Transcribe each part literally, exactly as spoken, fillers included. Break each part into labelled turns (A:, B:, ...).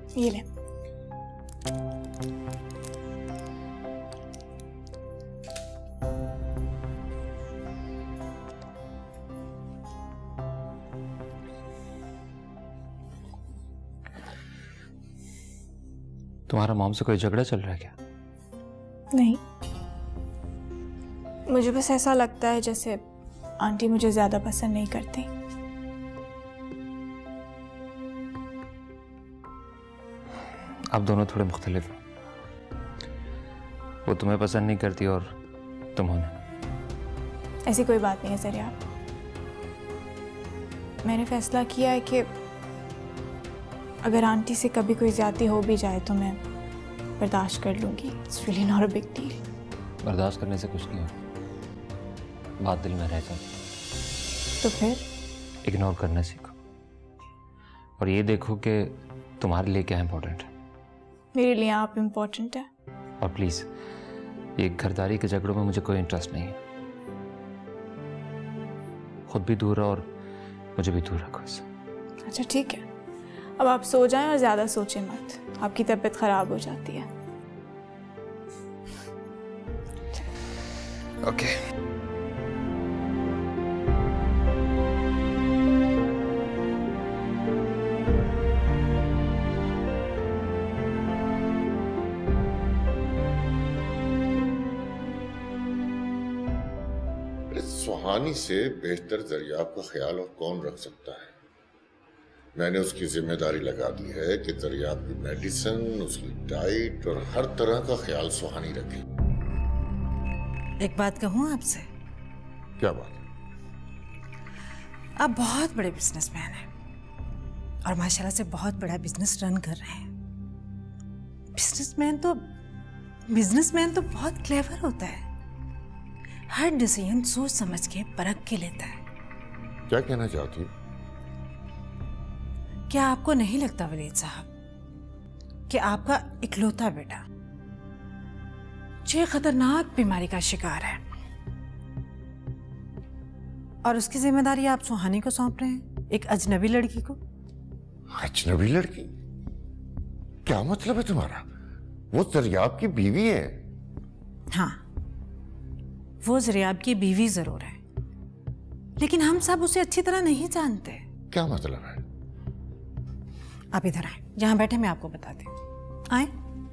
A: ये ले।
B: तुम्हारा मॉम से कोई झगड़ा चल रहा है क्या?
A: नहीं, मुझे बस ऐसा लगता है जैसे आंटी मुझे ज्यादा पसंद नहीं करती।
B: आप दोनों थोड़े मुख्तलिफ हो। वो तुम्हें पसंद नहीं करती और तुम उन्हें।
A: ऐसी कोई बात नहीं है ज़रियाब। मैंने फैसला किया है कि अगर आंटी से कभी कोई ज्यादती हो भी जाए तो मैं बर्दाश्त कर लूँगी। It's really not a big deal.
B: बर्दाश्त करने से कुछ नहीं होता, बात दिल में रह जाती।
A: तो फिर
B: इग्नोर करना सीखो और ये देखो कि तुम्हारे लिए क्या इम्पोर्टेंट है।
A: मेरे लिए आप इम्पोर्टेंट है।
B: और प्लीज़ ये घरदारी के झगड़ों में मुझे कोई इंटरेस्ट नहीं है। खुद भी दूर रहो और मुझे भी दूर रखो इससे।
A: अच्छा ठीक है, अब आप सो जाएं और ज़्यादा सोचें मत, आपकी तबीयत ख़राब हो जाती है।
B: ओके।
C: सोहानी से बेहतर ज़रियाब का ख्याल और कौन रख सकता है। मैंने उसकी जिम्मेदारी लगा दी है कि ज़रियाब की मेडिसिन, उसकी डाइट और हर तरह का ख्याल सोहानी रखे।
D: एक बात कहूँ आपसे?
C: क्या बात?
D: आप बहुत बड़े बिजनेसमैन हैं और माशाल्लाह से बहुत बड़ा बिजनेस रन कर रहे हैं। बिजनेसमैन तो बिजनेसमैन तो बहुत क्लेवर होता है, हर डिसीजन सोच समझ के परख के लेता है।
C: क्या कहना चाहती?
D: क्या आपको नहीं लगता वलीद साहब कि आपका इकलौता बेटा जो खतरनाक बीमारी का शिकार है और उसकी जिम्मेदारी आप सुहानी को सौंप रहे हैं, एक अजनबी लड़की को?
C: अजनबी लड़की? क्या मतलब है तुम्हारा? वो ज़रियाब की बीवी है।
D: हाँ, वो ज़रियाब की बीवी जरूर है, लेकिन हम सब उसे अच्छी तरह नहीं जानते।
C: क्या मतलब है?
D: आप इधर आए, जहां बैठे मैं आपको बताती हूँ। आए।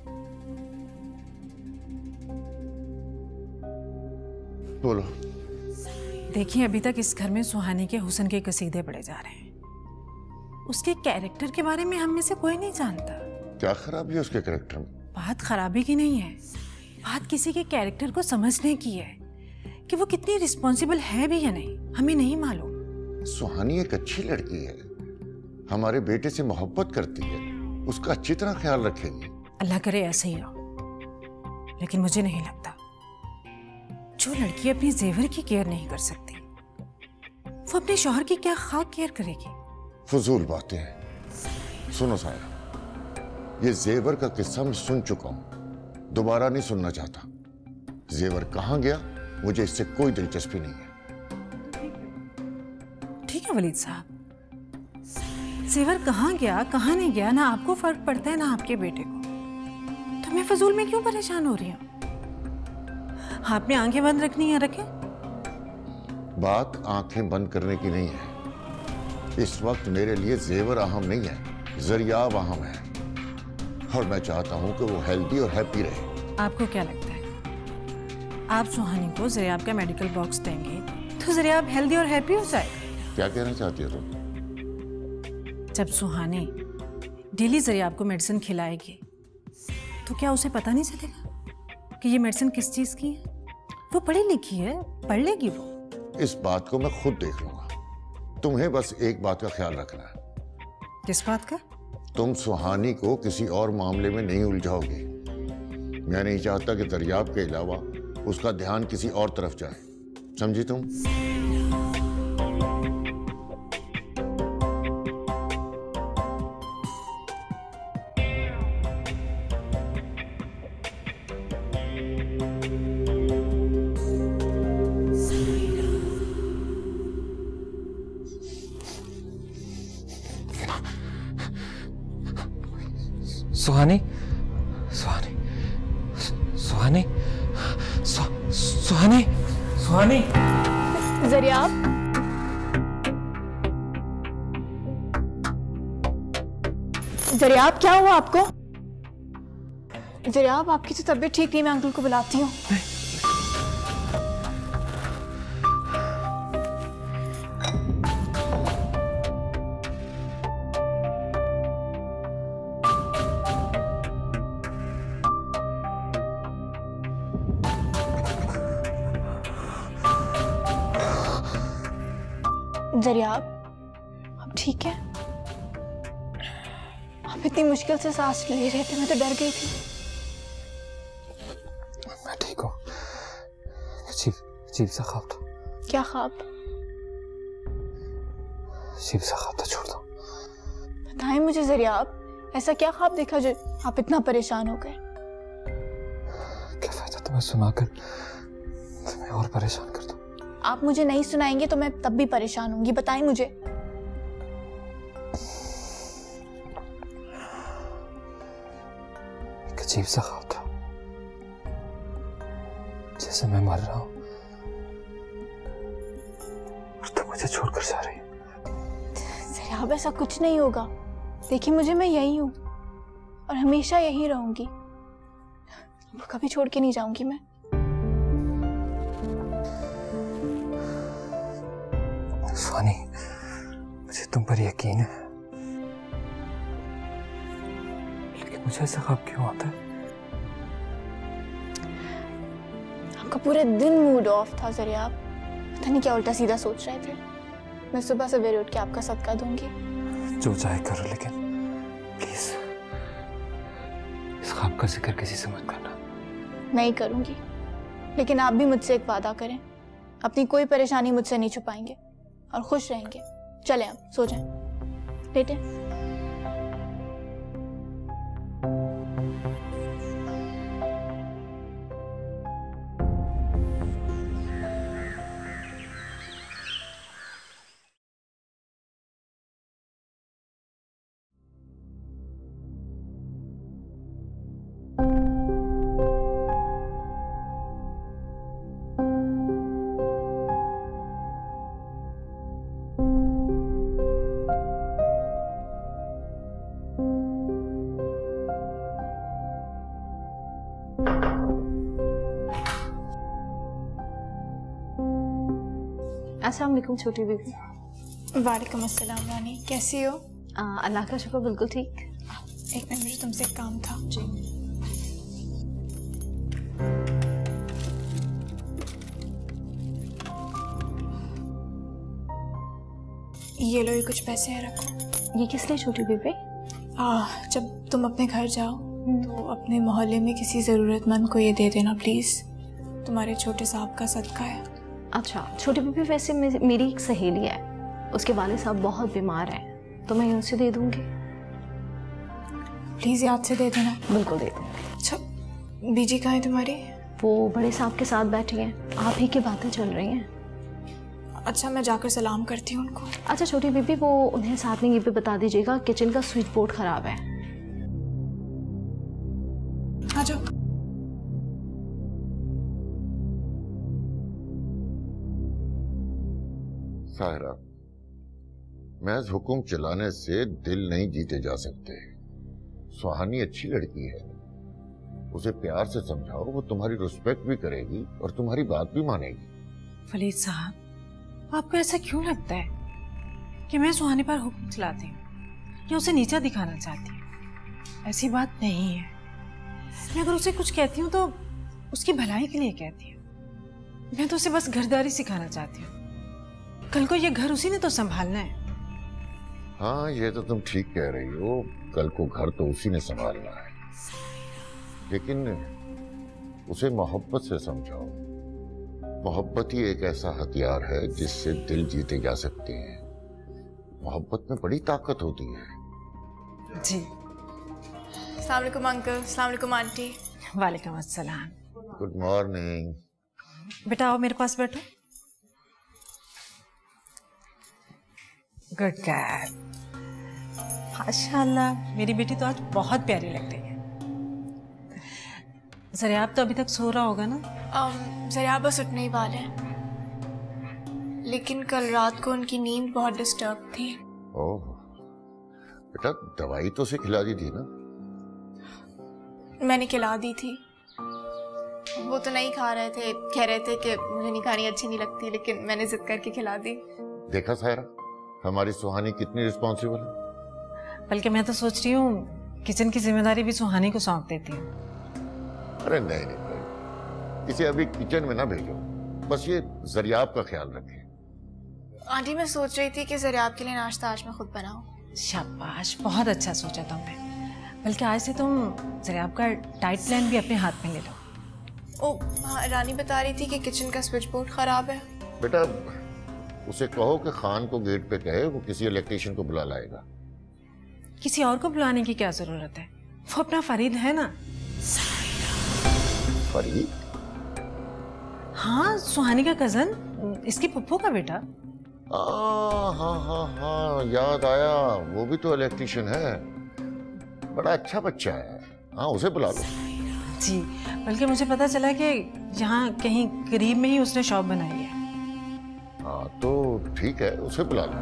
C: बोलो।
D: देखिए, अभी तक इस घर में सुहानी के हुस्न के कसीदे पढ़े जा रहे हैं। उसके कैरेक्टर के बारे में हम में से कोई नहीं जानता।
C: क्या खराबी है उसके कैरेक्टर में?
D: बात खराबी की नहीं है, बात किसी के कैरेक्टर को समझने की है कि वो कितनी रिस्पॉन्सिबल है भी या नहीं, हमें नहीं मालूम।
C: सुहानी एक अच्छी लड़की है, हमारे बेटे से मोहब्बत करती है, उसका अच्छी तरह ख्याल रखेगी।
D: अल्लाह करे ऐसे ही हो, लेकिन मुझे नहीं लगता जो लड़की अपनी जेवर की केयर नहीं कर सकती वो अपने शौहर की क्या खाक केयर करेगी।
C: फजूल बातें हैं। सुनो सायरा, ये जेवर का किस्सा मैं सुन चुका हूं, दोबारा नहीं सुनना चाहता। जेवर कहां गया मुझे इससे कोई दिलचस्पी नहीं है।
D: ठीक है वलीद साहब, जेवर कहां गया कहां नहीं गया ना आपको फर्क पड़ता है ना आपके बेटे को, तो मैं फजूल में क्यों परेशान हो रही हूँ? आपने आंखें बंद रखनी है, रखें।
C: बात आंखें बंद करने की नहीं है। इस वक्त मेरे लिए जेवर अहम नहीं है, ज़रियाब अहम है और मैं चाहता हूं कि वो हेल्दी और हैप्पी रहे।
D: आपको क्या लगता है आप सुहानी को ज़रियाब का मेडिकल बॉक्स देंगे तो ज़रियाब हेल्दी और हैप्पी हो जाएगा?
C: क्या कहना चाहती हो तुम?
D: जब सुहानी डेली ज़रियाब को मेडिसिन खिलाएगी तो क्या उसे पता नहीं चलेगा कि ये मेडिसिन किस चीज़ की है? वो पढ़ी लिखी है, पढ़ लेगी वो।
C: इस बात को मैं खुद देख लूंगा, तुम्हें बस एक बात का ख्याल रखना है।
D: किस बात का?
C: तुम सुहानी को किसी और मामले में नहीं उलझाओगे। मैं नहीं चाहता कि ज़रियाब के अलावा उसका ध्यान किसी और तरफ जाए, समझी तुम?
B: सुहानी, सुहानी, सुहानी, सुहानी, सुहानी।
A: ज़रियाब, ज़रियाब क्या हुआ आपको? ज़रियाब आपकी तो तबीयत ठीक नहीं, मैं अंकल को बुलाती हूँ। ज़रियाब, आप ठीक है? आप इतनी मुश्किल से सांस ले रहे थे, मैं तो डर गई थी।
B: मैं ठीक हूँ। अजीब अजीब सा ख्वाब था।
A: क्या ख्वाब?
B: अजीब सा ख्वाब था, छोड़ दो।
A: बताएं मुझे ज़रियाब, ऐसा क्या ख्वाब देखा जो आप इतना परेशान हो गए?
B: क्या फायदा तुम्हें सुनाकर तुम्हें और परेशान कर दूं।
A: आप मुझे नहीं सुनाएंगे तो मैं तब भी परेशान होंगी, बताएं मुझे।
B: एक अजीब सा ख्वाब था, जैसे मैं मर रहा हूं और तुम मुझे छोड़कर जा रही हो।
A: ज़रियाब ऐसा कुछ नहीं होगा, देखिए मुझे, मैं यही हूँ और हमेशा यही रहूंगी, कभी छोड़ के नहीं जाऊंगी मैं।
B: सुहानी, मुझे तुम पर यकीन है, लेकिन मुझे ऐसा ख्वाब क्यों आता है?
A: आपका पूरे दिन मूड ऑफ था ज़रियाब, पता नहीं क्या उल्टा सीधा सोच रहे थे। मैं सुबह सवेरे उठ के आपका सदका दूंगी।
B: जो चाहे करो, लेकिन प्लीज इस ख्वाब का जिक्र किसी से मत करना।
A: नहीं करूंगी, लेकिन आप भी मुझसे एक वादा करें, अपनी कोई परेशानी मुझसे नहीं छुपाएंगे और खुश रहेंगे। चलें आप सो जाएं, लेटें।
E: अस्सलाम वालेकुम छोटी बीबी।
A: वालेकुम अस्सलाम रानी, कैसी हो?
E: आ, अल्लाह का शुक्र, बिल्कुल ठीक।
A: एक मिनट, मुझे तुमसे एक काम था।
E: जी।
A: ये लो, ये कुछ पैसे हैं, रखो।
E: ये किस लिए छोटी बीबी?
A: आ, जब तुम अपने घर जाओ तो अपने मोहल्ले में किसी ज़रूरतमंद को ये दे देना प्लीज़, तुम्हारे छोटे साहब का सदका है।
E: अच्छा छोटी बीबी, वैसे मेरी एक सहेली है, उसके वाले साहब बहुत बीमार हैं, तो मैं उनसे दे दूंगी।
A: प्लीज़ याद से दे देना।
E: बिल्कुल दे दूंगी।
A: अच्छा, बीजी कहाँ है तुम्हारी?
E: वो बड़े साहब के साथ बैठी हैं, आप ही की बातें चल रही हैं।
A: अच्छा, मैं जाकर सलाम करती हूँ उनको।
E: अच्छा छोटी बीबी, वो उन्हें साथ में ये भी बता दीजिएगा किचन का स्विच बोर्ड खराब है।
A: आ जाओ।
C: साहिरा, महज हुक्म चलाने से दिल नहीं जीते जा सकते। सुहानी अच्छी लड़की है, उसे प्यार से समझाओ, वो तुम्हारी रिस्पेक्ट भी करेगी और तुम्हारी बात भी मानेगी।
D: वलीद साहब, आपको ऐसा क्यों लगता है कि मैं सुहानी पर हुक्म चलाती हूँ या उसे नीचा दिखाना चाहती हूँ? ऐसी बात नहीं है। मैं अगर उसे कुछ कहती हूँ तो उसकी भलाई के लिए कहती हूँ। मैं तो उसे बस घरदारी सिखाना चाहती हूँ। कल को ये घर उसी ने तो संभालना है।
C: हाँ, ये तो तुम ठीक कह रही हो, कल को घर तो उसी ने संभालना है, लेकिन उसे मोहब्बत से समझाओ। मोहब्बत ही एक ऐसा हथियार है जिससे दिल जीते जा सकते हैं। मोहब्बत में बड़ी ताकत होती है।
D: जी।
A: अस्सलाम वालेकुम अंकल। अस्सलाम वालेकुम आंटी।
D: वालेकुम अस्सलाम।
C: Good morning.
D: बेटा आओ मेरे पास बैठो। Good girl. हाँ, माशाल्लाह मेरी बेटी तो आज बहुत प्यारी लग रही है। ज़रियाब तो अभी तक सो रहा होगा ना?
A: ज़रियाब बस उठने ही वाले हैं, लेकिन कल रात को उनकी नींद बहुत डिस्टर्ब थी।
C: ओह बेटा, दवाई तो उसे खिला दी थी ना?
A: मैंने खिला दी थी, वो तो नहीं खा रहे थे, कह रहे थे कि मुझे नहीं खानी, अच्छी नहीं लगती, लेकिन मैंने जिद करके खिला दी।
C: देखा सायरा, हमारी सुहानी कितनी रिस्पॉन्सिबल है।
D: बल्कि मैं तो सोच रही हूँ किचन की जिम्मेदारी भी सुहानी को सौंप देती हूँ।
C: अरे नहीं नहीं भाई, इसे अभी किचन में ना भेजो, बस ये ज़रियाब का ख्याल रखें।
A: आंटी मैं सोच रही थी कि ज़रियाब के लिए नाश्ता आज मैं खुद बनाऊं।
D: शाबाश, बहुत अच्छा सोचा तुमने। बल्कि आज से तुम ज़रियाब का डाइट प्लान भी अपने हाथ में ले लो।
A: ओ हाँ, रानी बता रही थी कि किचन का स्विच बोर्ड खराब है।
C: बेटा उसे कहो कि खान को गेट पे कहे, वो किसी इलेक्ट्रीशियन को बुला लाएगा।
D: किसी और को बुलाने की क्या जरूरत है, वो अपना फरीद है ना।
C: फरीद?
D: हाँ, सुहानी का कजन, इसकी पुप्पो का बेटा।
C: आ, हाँ हाँ हाँ याद आया, वो भी तो इलेक्ट्रीशियन है, बड़ा अच्छा बच्चा है। हाँ उसे बुला लो।
D: जी, बल्कि मुझे पता चला कि यहाँ कहीं करीब में ही उसने शॉप बनाई है।
C: हाँ तो ठीक है, उसे बुला लो।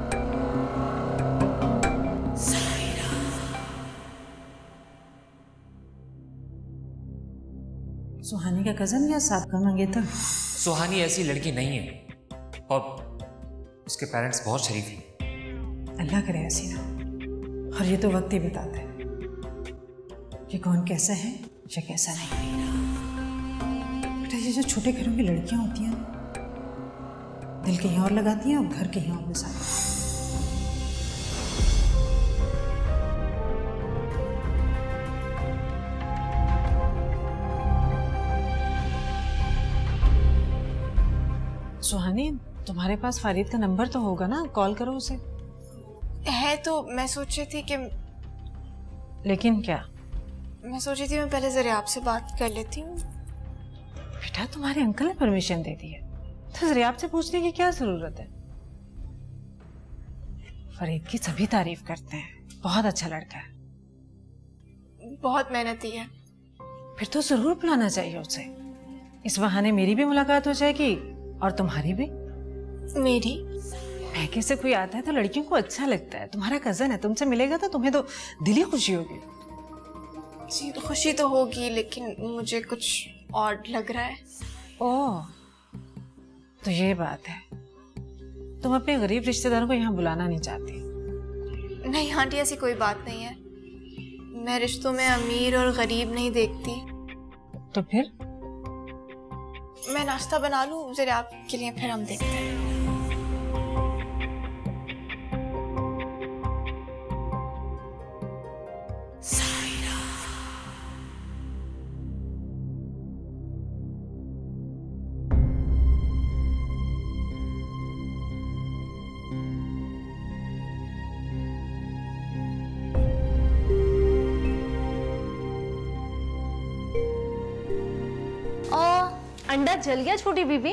D: सुहानी का कजन या साबका मंगेतर?
B: सुहानी ऐसी लड़की नहीं है, और उसके पेरेंट्स बहुत शरीफ हैं।
D: अल्लाह करे ऐसी ना। और ये तो वक्त ही बताता है कि कौन कैसा है या कैसा नहीं। बेटा ये जो छोटे घरों में लड़कियां होती हैं ना, दिल कहीं और लगाती हैं और घर कहीं और बसाती हैं। सुहानी, तुम्हारे पास फरीद का नंबर तो होगा ना, कॉल करो उसे।
A: है तो मैं सोच रही थी कि
D: लेकिन क्या?
A: मैं सोच रही थी मैं पहले ज़रियाब से बात कर लेती हूँ।
D: बेटा तुम्हारे अंकल ने परमिशन दे दी है, तो ज़रियाब से पूछने की क्या जरूरत है? फरीद की सभी तारीफ करते हैं, बहुत अच्छा लड़का है।
A: बहुत मेहनती है।
D: फिर तो जरूर बुलाना चाहिए उसे, इस बहाने मेरी भी मुलाकात हो जाएगी और तुम्हारी भी।
A: मेरी?
D: महके से कोई आता है तो लड़कियों को अच्छा लगता है। तुम्हारा कजन है, तुमसे मिलेगा तो तुम्हें तो दिली खुशी होगी।
A: जी खुशी तो होगी, लेकिन मुझे कुछ और लग रहा है।
D: ओह तो ये बात है, तुम अपने गरीब रिश्तेदारों को यहाँ बुलाना नहीं चाहती?
A: नहीं आंटी, ऐसी कोई बात नहीं है। मैं रिश्तों में अमीर और गरीब नहीं देखती।
D: तो फिर?
A: मैं नाश्ता बना लूं ज़रियाब के लिए, फिर हम देखते हैं।
E: अंडा जल गया छोटी बीबी।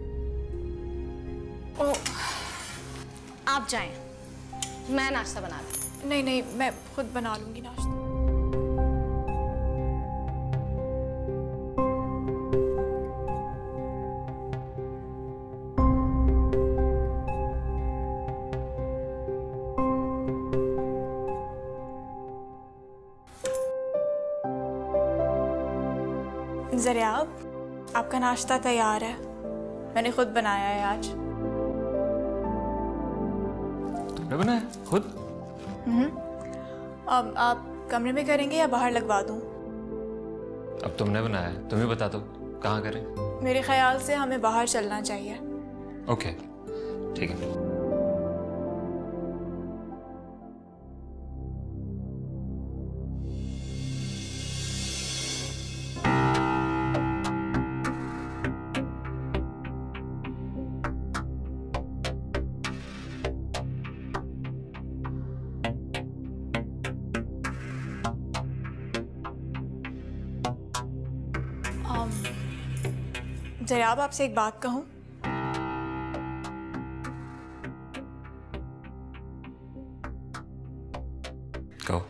E: ओ, आप जाएं, मैं नाश्ता बना लूं।
A: नहीं नहीं, मैं खुद बना लूंगी नाश्ता। ज़रियाब, आपका नाश्ता तैयार है, मैंने खुद बनाया है आज।
B: तुमने बनाया खुद?
A: हम्म। अब आप कमरे में करेंगे या बाहर लगवा दूं?
B: अब तुमने बनाया है, तुम ही बता दो कहाँ करें।
A: मेरे ख्याल से हमें बाहर चलना चाहिए।
B: ओके ठीक है।
A: ज़रियाब, आपसे एक बात कहूं?
B: कहो।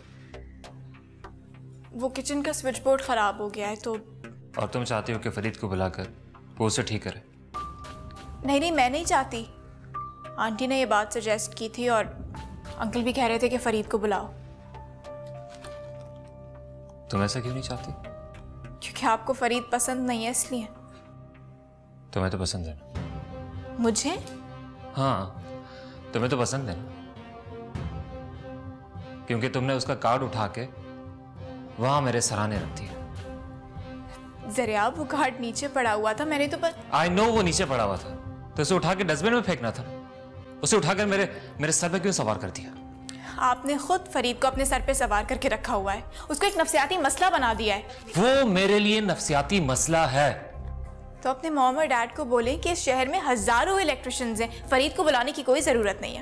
A: वो किचन का स्विच बोर्ड खराब हो गया है तो।
B: और तुम चाहती हो कि फरीद को बुलाकर वो उसे ठीक करे?
A: नहीं नहीं, मैं नहीं चाहती। आंटी ने ये बात सजेस्ट की थी और अंकल भी कह रहे थे कि फरीद को बुलाओ।
B: तुम ऐसा क्यों नहीं चाहती?
A: क्योंकि आपको फरीद पसंद नहीं है इसलिए।
B: तुम्हें तो पसंद है ना?
A: मुझे?
B: हाँ, तुम्हें तो पसंद है ना, क्योंकि तुमने उसका कार्ड उठा के वहां मेरे सराहने रख दिया।
A: ज़रियाब, वो कार्ड नीचे पड़ा हुआ था, मैंने तो बस।
B: आई नो वो नीचे पड़ा हुआ था, तो उसे उठा के डस्टबिन में फेंकना था। उसे उठाकर मेरे मेरे सर पे क्यों सवार कर दिया?
A: आपने खुद फरीद को अपने सर पे सवार करके रखा हुआ है, उसको एक नफसियाती मसला बना दिया है।
B: वो मेरे लिए नफसियाती मसला है।
A: तो अपने मॉम और डैड को बोले कि इस शहर में हजारों इलेक्ट्रिशियंस हैं, फरीद को बुलाने की कोई जरूरत नहीं है।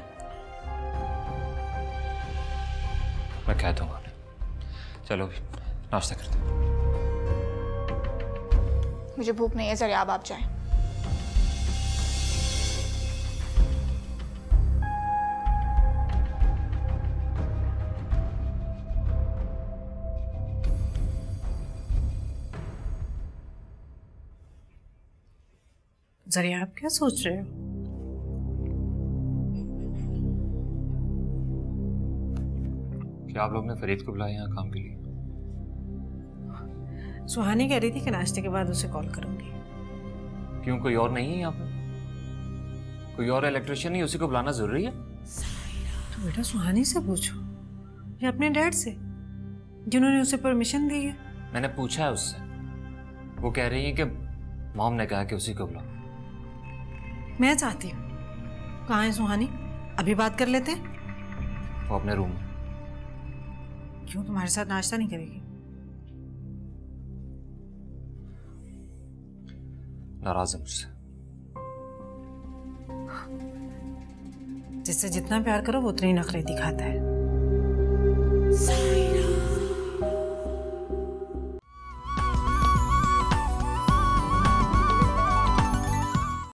B: मैं कह दूंगा। चलो भी नाश्ता करते हैं।
A: मुझे भूख नहीं है ज़रियाब, आप जाएं।
D: ज़रियाब, क्या सोच रहे हो?
B: क्या आप लोग ने फरीद को बुलाया यहाँ काम के लिए?
D: सुहानी कह रही थी कि नाश्ते के बाद उसे कॉल करूंगी।
B: क्यों, कोई और नहीं है यहाँ पे? कोई और इलेक्ट्रिशियन नहीं, उसी को बुलाना जरूरी है?
D: तो बेटा सुहानी से पूछो या अपने डैड से, जिन्होंने उसे परमिशन दी है।
B: मैंने पूछा है उससे, वो कह रही है कि मॉम ने कहा कि उसी को बुलाओ।
D: मैं चाहती हूँ। कहाँ है सुहानी? अभी बात कर लेते हैं।
B: वो अपने रूम में।
D: क्यों, तुम्हारे साथ नाश्ता नहीं करेगी?
B: नाराज है मुझसे।
D: जिससे जितना प्यार करो वो उतने ही नखरे दिखाता है।